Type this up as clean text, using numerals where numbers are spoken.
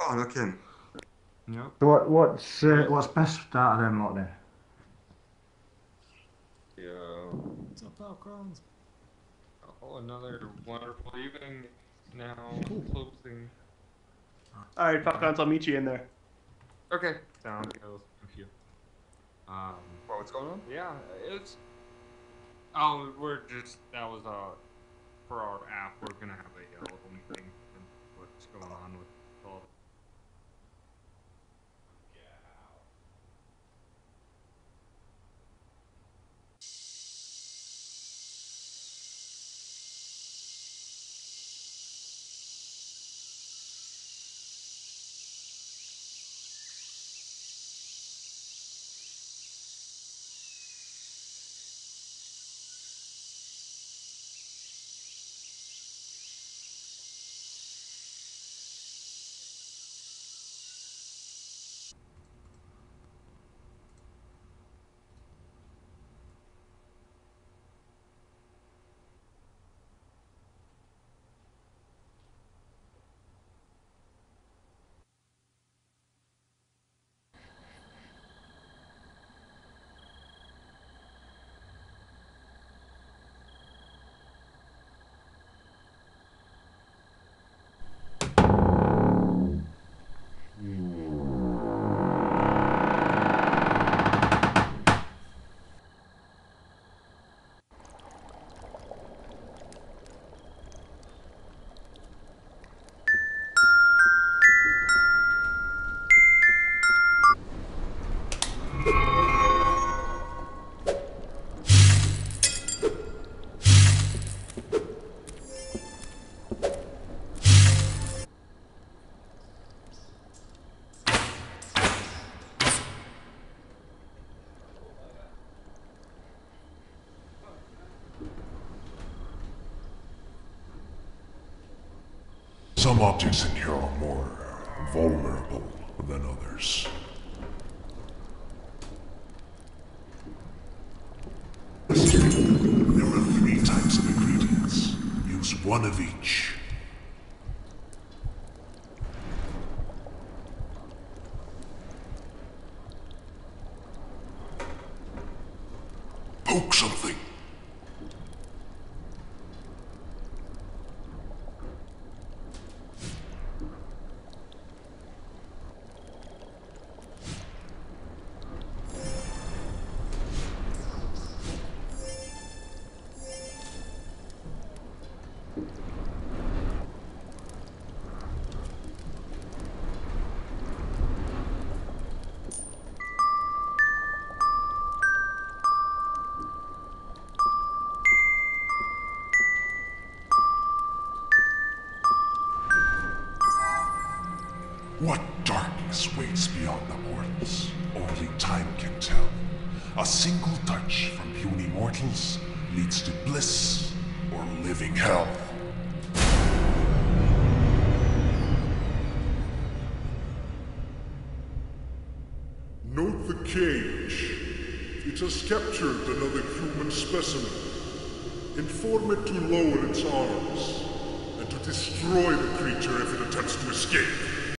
Oh, no kidding. Yep. So what's best out of them lot then? Yeah. What's up, Falcons? Oh, another wonderful evening now. Closing. All right, Falcons, I'll meet you in there. Okay, sounds good. Thank you. What's going on? Yeah, it's. Oh, that was for our app. We're gonna have a little meeting and what's going on with all. Some objects in here are more vulnerable than others. There are 3 types of ingredients. Use 1 of each. Poke something. What darkness waits beyond the portals? Only time can tell. A single touch from puny mortals leads to bliss or living hell. Note the cage. It has captured another human specimen. Inform it to lower its arms, and to destroy the creature if it attempts to escape.